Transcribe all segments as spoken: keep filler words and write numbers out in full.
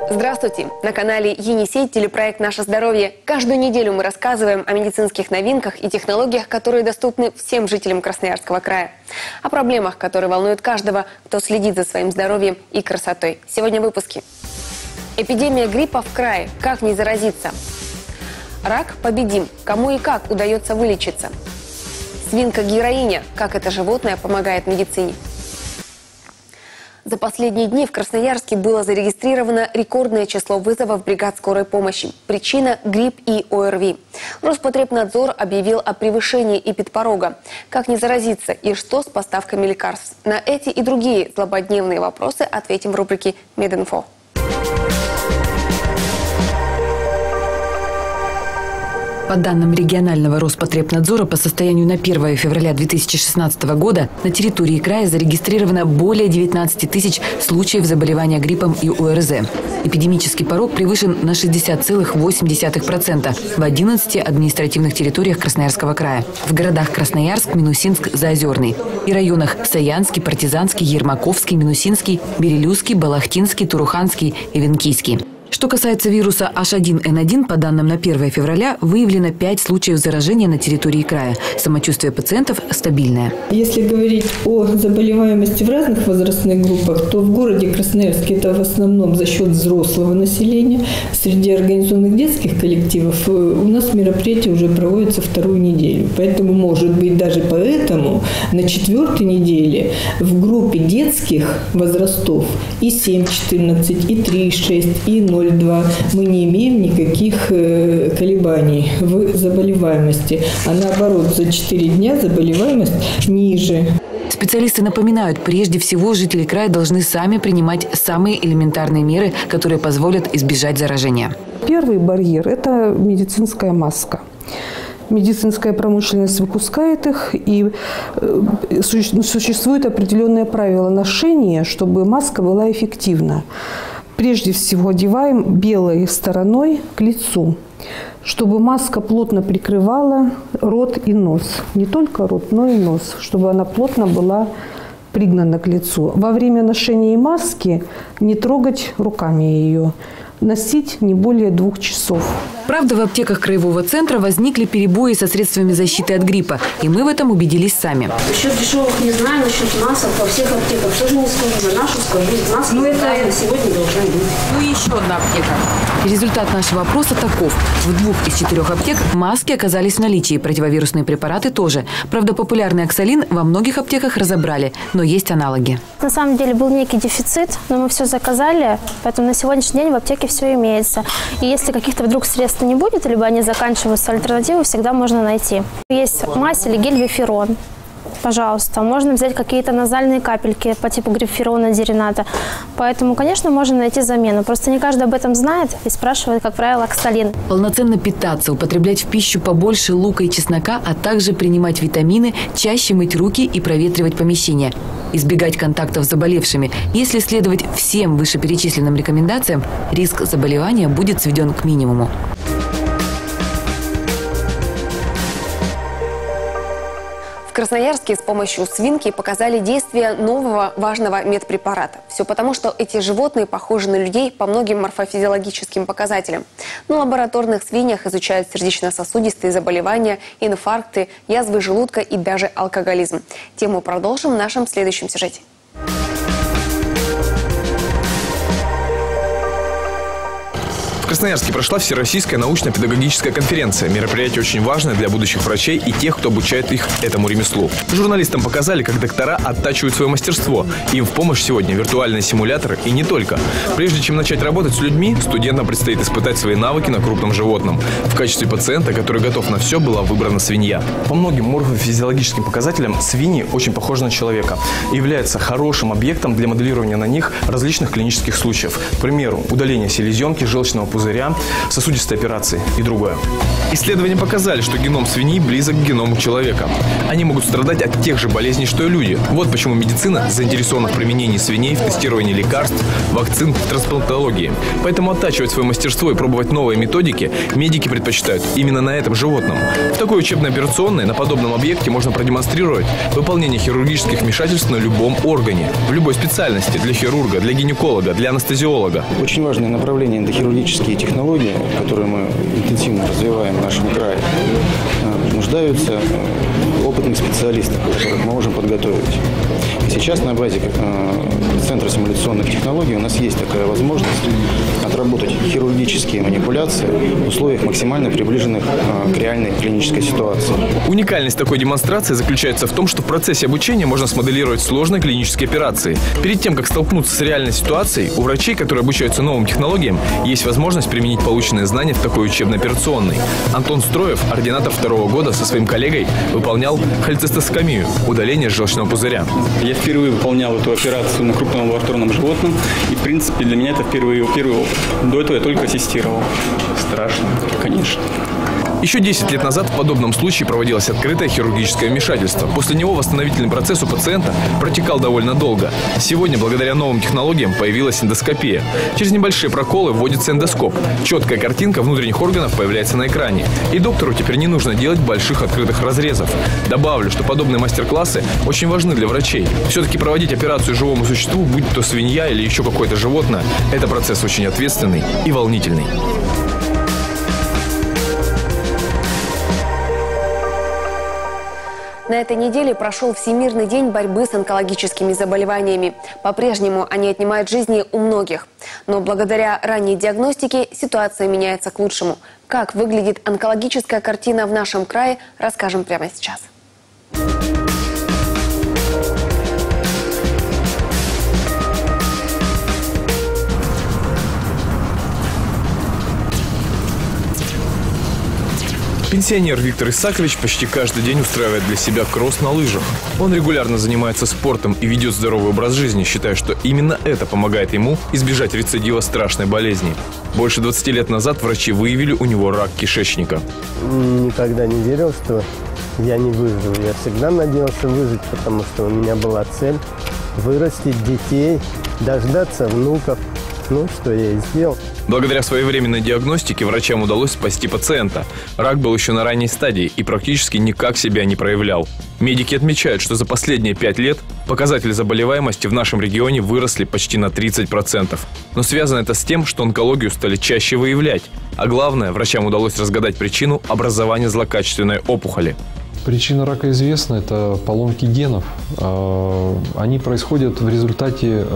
Здравствуйте! На канале Енисей телепроект «Наше здоровье». Каждую неделю мы рассказываем о медицинских новинках и технологиях, которые доступны всем жителям Красноярского края. О проблемах, которые волнуют каждого, кто следит за своим здоровьем и красотой. Сегодня в выпуске. Эпидемия гриппа в крае. Как не заразиться? Рак победим. Кому и как удается вылечиться? Свинка-героиня. Как это животное помогает медицине? За последние дни в Красноярске было зарегистрировано рекордное число вызовов бригад скорой помощи. Причина – грипп и ОРВИ. Роспотребнадзор объявил о превышении эпидпорога. Как не заразиться и что с поставками лекарств? На эти и другие злободневные вопросы ответим в рубрике «Мединфо». По данным регионального Роспотребнадзора, по состоянию на первое февраля две тысячи шестнадцатого года на территории края зарегистрировано более девятнадцати тысяч случаев заболевания гриппом и ОРЗ. Эпидемический порог превышен на шестьдесят целых восемь десятых процента в одиннадцати административных территориях Красноярского края. В городах Красноярск, Минусинск, Заозерный и районах Саянский, Партизанский, Ермаковский, Минусинский, Берилюзский, Балахтинский, Туруханский и Венкийский. Что касается вируса эйч один эн один, по данным на первое февраля выявлено пять случаев заражения на территории края. Самочувствие пациентов стабильное. Если говорить о заболеваемости в разных возрастных группах, то в городе Красноярске это в основном за счет взрослого населения. Среди организованных детских коллективов у нас мероприятия уже проводятся вторую неделю. Поэтому, может быть, даже поэтому на четвертой неделе в группе детских возрастов и семь четырнадцать, и три шесть, и ноль два мы не имеем никаких колебаний в заболеваемости. А наоборот, за четыре дня заболеваемость ниже. Специалисты напоминают, прежде всего жители края должны сами принимать самые элементарные меры, которые позволят избежать заражения. Первый барьер – это медицинская маска. Медицинская промышленность выпускает их, и существуют определенные правила ношения, чтобы маска была эффективна. Прежде всего одеваем белой стороной к лицу, чтобы маска плотно прикрывала рот и нос. Не только рот, но и нос, чтобы она плотно была пригнана к лицу. Во время ношения маски не трогать руками ее. Носить не более двух часов. Правда, в аптеках краевого центра возникли перебои со средствами защиты от гриппа, и мы в этом убедились сами. Насчет дешевых не знаю, насчет масок во всех аптеках тоже не скажу, за нашу скажу. Маски ну, это на сегодня должна быть. Ну и еще одна аптека. Результат нашего опроса таков. В двух из четырех аптек маски оказались в наличии, противовирусные препараты тоже. Правда, популярный оксалин во многих аптеках разобрали, но есть аналоги. На самом деле был некий дефицит, но мы все заказали, поэтому на сегодняшний день в аптеке все имеется. И если каких-то вдруг средств не будет, либо они заканчиваются, альтернативы всегда можно найти. Есть мазь или гель виферон. Пожалуйста, можно взять какие-то назальные капельки по типу гриферона, дирената. Поэтому, конечно, можно найти замену. Просто не каждый об этом знает и спрашивает, как правило, оксалин. Полноценно питаться, употреблять в пищу побольше лука и чеснока, а также принимать витамины, чаще мыть руки и проветривать помещение. Избегать контактов с заболевшими. Если следовать всем вышеперечисленным рекомендациям, риск заболевания будет сведен к минимуму. В Красноярске с помощью свинки показали действие нового важного медпрепарата. Все потому, что эти животные похожи на людей по многим морфофизиологическим показателям. На лабораторных свиньях изучают сердечно-сосудистые заболевания, инфаркты, язвы желудка и даже алкоголизм. Тему продолжим в нашем следующем сюжете. В Красноярске прошла Всероссийская научно-педагогическая конференция. Мероприятие очень важное для будущих врачей и тех, кто обучает их этому ремеслу. Журналистам показали, как доктора оттачивают свое мастерство. Им в помощь сегодня виртуальные симуляторы и не только. Прежде чем начать работать с людьми, студентам предстоит испытать свои навыки на крупном животном. В качестве пациента, который готов на все, была выбрана свинья. По многим морфофизиологическим показателям свиньи очень похожи на человека и являются хорошим объектом для моделирования на них различных клинических случаев. К примеру, удаление селезенки, желчного пузыря, пузыря, сосудистой операции и другое. Исследования показали, что геном свиньи близок к геному человека. Они могут страдать от тех же болезней, что и люди. Вот почему медицина заинтересована в применении свиней в тестировании лекарств, вакцин, в трансплантологии. Поэтому оттачивать свое мастерство и пробовать новые методики медики предпочитают именно на этом животном. В такой учебно-операционной на подобном объекте можно продемонстрировать выполнение хирургических вмешательств на любом органе, в любой специальности, для хирурга, для гинеколога, для анестезиолога. Очень важное направление – эндохирургические технологии, которые мы интенсивно развиваем в нашем крае, нуждаются в опытных специалистах, которых мы можем подготовить. И сейчас на базе Центра симуляционных технологий у нас есть такая возможность отработать хирургические манипуляции в условиях максимально приближенных к реальной клинической ситуации. Уникальность такой демонстрации заключается в том, что в процессе обучения можно смоделировать сложные клинические операции. Перед тем, как столкнуться с реальной ситуацией, у врачей, которые обучаются новым технологиям, есть возможность применить полученные знания в такой учебно-операционной. Антон Строев, ординатор второго года, со своим коллегой выполнял холецистосtomию – удаление желчного пузыря. Я впервые выполнял эту операцию на крупном лабораторном животном, и, в принципе, для меня это впервые, первый опыт. До этого я только ассистировал. Страшно, конечно. Еще десять лет назад в подобном случае проводилось открытое хирургическое вмешательство. После него восстановительный процесс у пациента протекал довольно долго. Сегодня, благодаря новым технологиям, появилась эндоскопия. Через небольшие проколы вводится эндоскоп. Четкая картинка внутренних органов появляется на экране. И доктору теперь не нужно делать больших открытых разрезов. Добавлю, что подобные мастер-классы очень важны для врачей. Все-таки проводить операцию живому существу, будь то свинья или еще какое-то животное, это процесс очень ответственный и волнительный. На этой неделе прошел Всемирный день борьбы с онкологическими заболеваниями. По-прежнему они отнимают жизни у многих. Но благодаря ранней диагностике ситуация меняется к лучшему. Как выглядит онкологическая картина в нашем крае, расскажем прямо сейчас. Пенсионер Виктор Исакович почти каждый день устраивает для себя кросс на лыжах. Он регулярно занимается спортом и ведет здоровый образ жизни, считая, что именно это помогает ему избежать рецидива страшной болезни. Больше двадцати лет назад врачи выявили у него рак кишечника. Никогда не верил, что я не выживу. Я всегда надеялся выжить, потому что у меня была цель вырастить детей, дождаться внуков. Ну, что я и сделал. Благодаря своевременной диагностике врачам удалось спасти пациента. Рак был еще на ранней стадии и практически никак себя не проявлял. Медики отмечают, что за последние пять лет показатели заболеваемости в нашем регионе выросли почти на тридцать процентов. Но связано это с тем, что онкологию стали чаще выявлять. А главное, врачам удалось разгадать причину образования злокачественной опухоли. Причина рака известна – это поломки генов. Они происходят в результате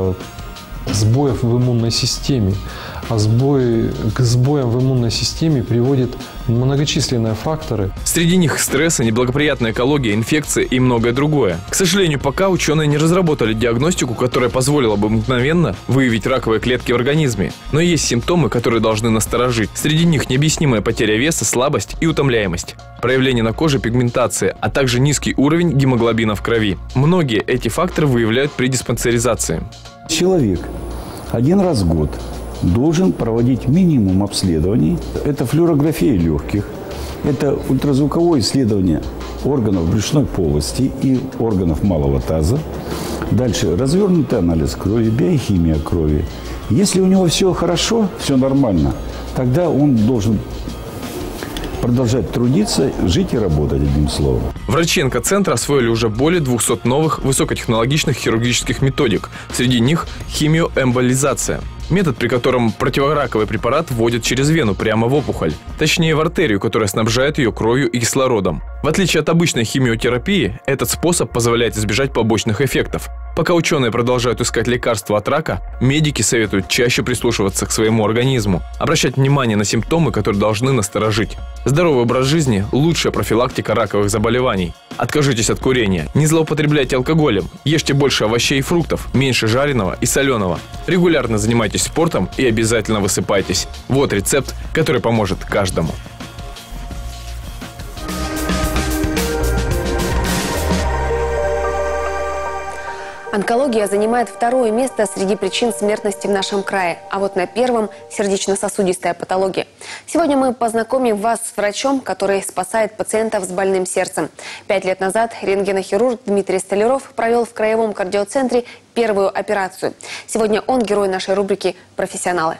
сбоев в иммунной системе. А сбой, к сбоям в иммунной системе приводят многочисленные факторы. Среди них стресс, неблагоприятная экология, инфекции и многое другое. К сожалению, пока ученые не разработали диагностику, которая позволила бы мгновенно выявить раковые клетки в организме. Но есть симптомы, которые должны насторожить. Среди них необъяснимая потеря веса, слабость и утомляемость. Проявление на коже пигментации, а также низкий уровень гемоглобина в крови. Многие эти факторы выявляют при диспансеризации. Человек один раз в год должен проводить минимум обследований. Это флюорография легких, это ультразвуковое исследование органов брюшной полости и органов малого таза. Дальше развернутый анализ крови, биохимия крови. Если у него все хорошо, все нормально, тогда он должен продолжать трудиться, жить и работать, одним словом. Врачи онкоцентра освоили уже более двухсот новых высокотехнологичных хирургических методик. Среди них химиоэмболизация. Метод, при котором противораковый препарат вводят через вену прямо в опухоль. Точнее, в артерию, которая снабжает ее кровью и кислородом. В отличие от обычной химиотерапии, этот способ позволяет избежать побочных эффектов. Пока ученые продолжают искать лекарства от рака, медики советуют чаще прислушиваться к своему организму, обращать внимание на симптомы, которые должны насторожить. Здоровый образ жизни – лучшая профилактика раковых заболеваний. Откажитесь от курения, не злоупотребляйте алкоголем, ешьте больше овощей и фруктов, меньше жареного и соленого. Регулярно занимайтесь спортом и обязательно высыпайтесь. Вот рецепт, который поможет каждому. Онкология занимает второе место среди причин смертности в нашем крае, а вот на первом – сердечно-сосудистая патология. Сегодня мы познакомим вас с врачом, который спасает пациентов с больным сердцем. Пять лет назад рентгенохирург Дмитрий Столяров провел в краевом кардиоцентре первую операцию. Сегодня он герой нашей рубрики «Профессионалы».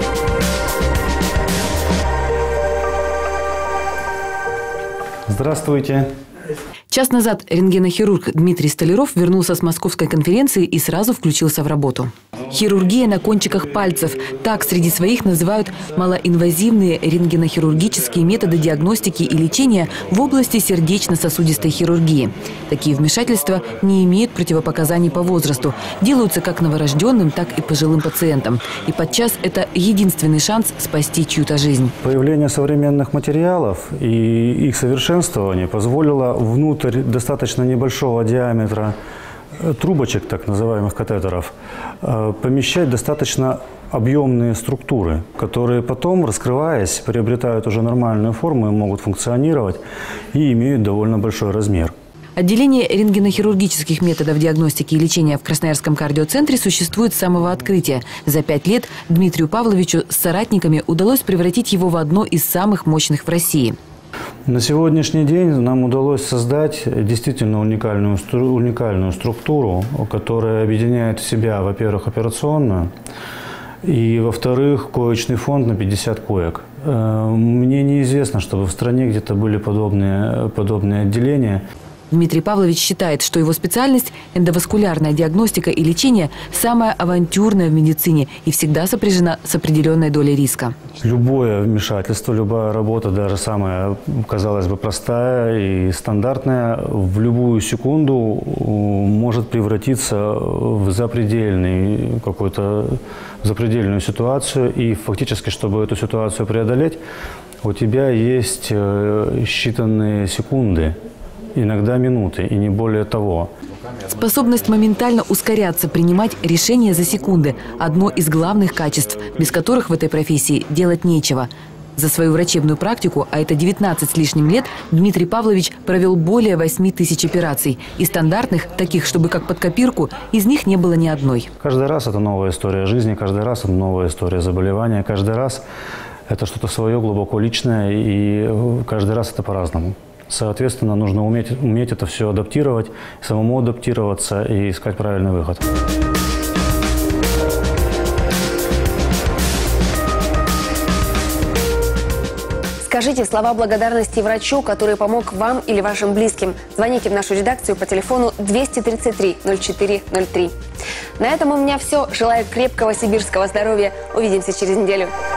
Здравствуйте. Час назад рентгенохирург Дмитрий Столяров вернулся с московской конференции и сразу включился в работу. Хирургия на кончиках пальцев. Так среди своих называют малоинвазивные рентгенохирургические методы диагностики и лечения в области сердечно-сосудистой хирургии. Такие вмешательства не имеют противопоказаний по возрасту. Делаются как новорожденным, так и пожилым пациентам. И подчас это единственный шанс спасти чью-то жизнь. Появление современных материалов и их совершенствование позволило внутрь достаточно небольшого диаметра трубочек, так называемых катетеров, помещать достаточно объемные структуры, которые потом, раскрываясь, приобретают уже нормальную форму и могут функционировать и имеют довольно большой размер. Отделение рентгенохирургических методов диагностики и лечения в Красноярском кардиоцентре существует с самого открытия. За пять лет Дмитрию Павловичу с соратниками удалось превратить его в одно из самых мощных в России. На сегодняшний день нам удалось создать действительно уникальную, уникальную структуру, которая объединяет в себя, во-первых, операционную, и, во-вторых, коечный фонд на пятьдесят коек. Мне неизвестно, чтобы в стране где-то были подобные, подобные отделения. Дмитрий Павлович считает, что его специальность – эндоваскулярная диагностика и лечение – самая авантюрная в медицине и всегда сопряжена с определенной долей риска. Любое вмешательство, любая работа, даже самая, казалось бы, простая и стандартная, в любую секунду может превратиться в запредельный какой-то, запредельную ситуацию. И фактически, чтобы эту ситуацию преодолеть, у тебя есть считанные секунды. Иногда минуты, и не более того. Способность моментально ускоряться, принимать решения за секунды – одно из главных качеств, без которых в этой профессии делать нечего. За свою врачебную практику, а это девятнадцать с лишним лет, Дмитрий Павлович провел более восьми тысяч операций. И стандартных, таких, чтобы как под копирку, из них не было ни одной. Каждый раз это новая история жизни, каждый раз это новая история заболевания, каждый раз это что-то свое, глубоко личное, и каждый раз это по-разному. Соответственно, нужно уметь, уметь это все адаптировать, самому адаптироваться и искать правильный выход. Скажите слова благодарности врачу, который помог вам или вашим близким. Звоните в нашу редакцию по телефону двести тридцать три ноль четыре ноль три. На этом у меня все. Желаю крепкого сибирского здоровья. Увидимся через неделю.